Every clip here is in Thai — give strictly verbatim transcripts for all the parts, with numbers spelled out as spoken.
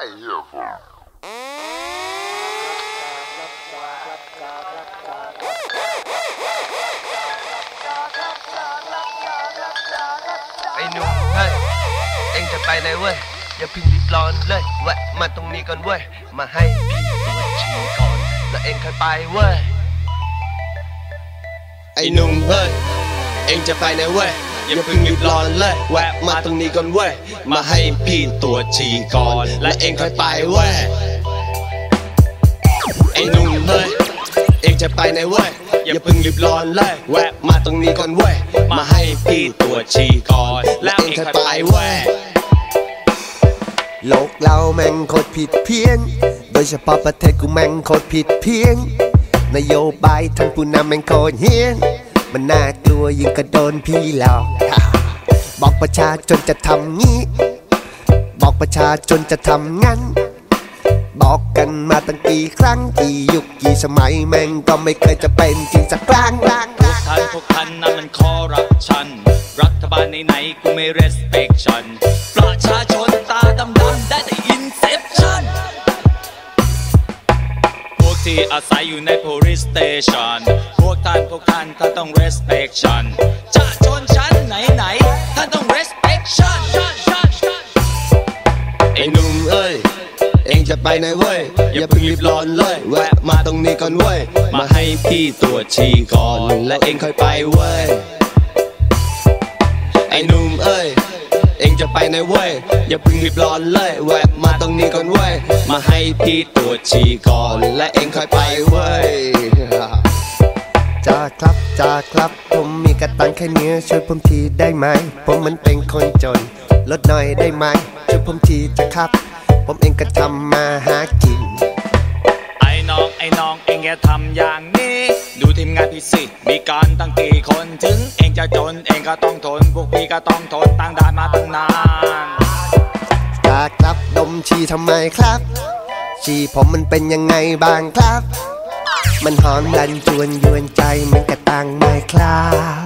ไอ้หนุ่มเฮ้ยเอ็งจะไปไหนเว้ยอย่าเพิ่งรีบร้อนเลยแวะมาตรงนี้ก่อนเว้ยมาให้พี่ตรวจฉี่ก่อนแล้วเอ็งค่อยไปเว้ยไอ้หนุ่มเฮ้ยเอ็งจะไปไหนเว้ยอย่าเพิ่งรีบร้อนเลยแวะมาตรงนี้ก่อนเว้ยมาให้พี่ตรวจฉี่ก่อนแล้วเอ็งค่อยไปเว้ยไอ้หนุ่มเฮ้ยเอ็งจะไปไหนเว้ยอย่าเพิ่งรีบร้อนเลยแวะมาตรงนี้ก่อนเว้ยมาให้พี่ตรวจฉี่ก่อนแล้วเอ็งค่อยไปเว้ยโลกเราแม่งโคตรผิดเพี้ยนโดยเฉพาะประเทศกูแม่งโคตรผิดเพี้ยนนโยบายทางผู้นำแม่งโคตรเฮี้ยนมันน่ากลัวยิ่งกระโดนพี่หลอกบอกประชาชนจะทำงี้บอกประชาชนจะทำงั้นบอกกันมาตั้งกี่ครั้งกี่ยุคกี่สมัยแม่งก็ไม่เคยจะเป็นจริงสักครั้งพวกท่านพวกท่านนั่นมันคอร์รัปชันรัฐบาลไหนๆกูไม่ respect ประชาชนตาดำๆได้แต่ inception พวกที่อาศัยอยู่ใน police station พวกท่านพวกท่านท่านต้อง respect ประชาชนชั้นไหนๆท่านต้อง respect ไอ้หนุ่มเอ้ยเอ็งจะไปไหนเว้ยอย่าเพิ่งรีบร้อนเลยแวะมาตรงนี้ก่อนเว้ยมาให้พี่ตรวจฉี่ก่อนและเอ็งค่อยไปเว้ยไอ้หนุ่มเอ้ยเอ็งจะไปไหนเว้ยอย่าเพิ่งรีบร้อนเลยแวะมาตรงนี้ก่อนเว้ยมาให้พี่ตรวจฉี่ก่อนและเอ็งค่อยไปเว้ยจ้าครับจ้าครับผมมีกระตังแค่นี้ช่วยผมทีได้ไหมผมมันเป็นคนจนลดหน่อยได้ไหมช่วยผมทีจะครับผมเองก็ทำมาหากินไอ้น้องไอ้น้องเองอย่าทำอย่างนี้ดูทีมงานพี่สิมีการตั้งกี่คนถึงเองจะจนเองก็ต้องทนพวกพี่ก็ต้องทนตั้งด่านมาตั้งนานจ้าครับดมฉี่ทำไมครับฉี่ผมมันเป็นยังไงบ้างครับมันหอมดันจวนยวนใจมันกระตังไหมครับ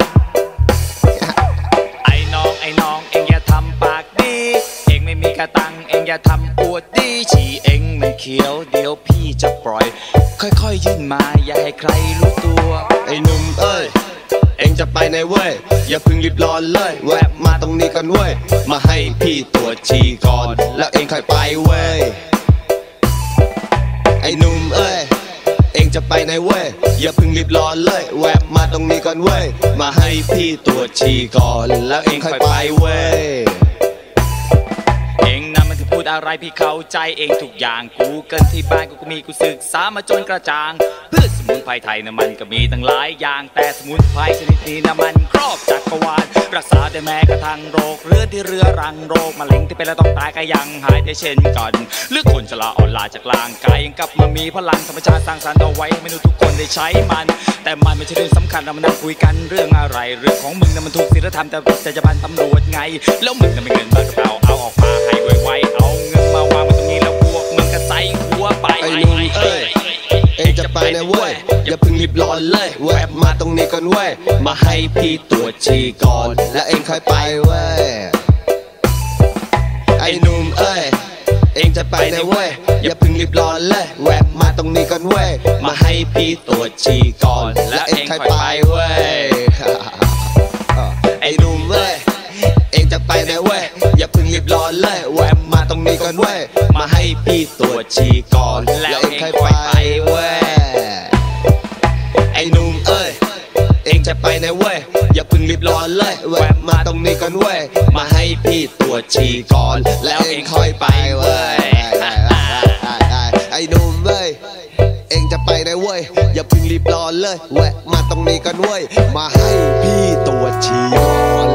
ไอ้น้องไอ้น้องเองอย่าทำปากดีเองไม่มีกระตังเองอย่าทำอวดดีฉี่เองมันเขียวเดี๋ยวพี่จะปล่อยค่อยๆยื่นมาอย่าให้ใครรู้ตัวไอ้หนุ่มเอ้ยเอ็งจะไปไหนเว้ยอย่าเพิ่งรีบร้อนเลยแวะมาตรงนี้ก่อนเว้ยมาให้พี่ตรวจฉี่ก่อนแล้วเอ็งค่อยไปเว้ยไอ้หนุ่มเอ้ยเอ็งจะไปไหนเว้ยอย่าเพิ่งรีบร้อนเลยแวะมาตรงนี้ก่อนเว้ยมาให้พี่ตรวจฉี่ก่อนแล้วเอ็งค่อยไปเว้ยเองนะมันพูดอะไรพี่เข้าใจเองทุกอย่างกูเกินที่บ้านกูก็มีกูศึกษามาจนกระจ่างพืชสมุนไพรไทยนะมันก็มีตั้งหลายอย่างแต่สมุนไพรชนิดนี้นะมันครอบจักรวาลรักษาได้แม้กระทั่งโรคเรื้อนที่เรื้อรังโรคมะเร็งที่เป็นแล้วต้องตายก็ยังหายได้เช่นกันหรือคนชราอ่อนล้าจากร่างกายยังกลับมามีพลังธรรมชาติสร้างสรรค์เอาไว้ให้มนุษย์ทุกคนได้ใช้มันแต่มันไม่ใช่เรื่องสำคัญเรามานั่งคุยกันเรื่องอะไรเรื่องของมึงนะมันถูกศีลธรรมแต่จะจะบันตำรวจไงแล้วมึงน่ะไม่เงินมากระเป๋าเอาออกมาให้ไวๆเอาเงินมาวางมาตรงนี้แล้วพวกมึงก็ใส่หัวไปไอ้หนุ่มเอ้ยเอ็งจะไปไหนเว้ยอย่าเพิ่งรีบร้อนเลยแวะมาตรงนี้ก่อนเว้ยมาให้พี่ตรวจฉี่ก่อนแล้วเอ็งค่อยไปเว้ยไอ้หนุ่มเอ้ยเอ็งจะไปไหนเว้ยอย่าเพิ่งรีบร้อนเลยแวะมาตรงนี้ก่อนเว้ยมาให้พี่ตรวจฉี่ก่อนแล้วเอ็งค่อยไปเว้ยไอ้หนุ่มเอ้ยเอ็งจะไปไหนเว้ยอย่าเพิ่งรีบร้อนเลยแวะมาตรงนี้ก่อนเว้ยมาให้พี่ตรวจฉี่ก่อนแล้วเอ็งค่อยไปเว้ยไอ้หนุ่มเอ้ยเอ็งจะไปไหนเว้ยอย่าเพิ่งรีบร้อนเลยแวะมาตรงนี้ก่อนเว้ยมาให้พี่ตรวจฉี่ก่อนแล้วเอ็งค่อยไปเว้ยไอ้หนุ่มเอ้ยเอ็งจะไปไหนเว้ยอย่าเพิ่งรีบร้อนเลยแวะมาตรงนี้ก่อนเว้ยมาให้พี่ตรวจฉี่ก่อน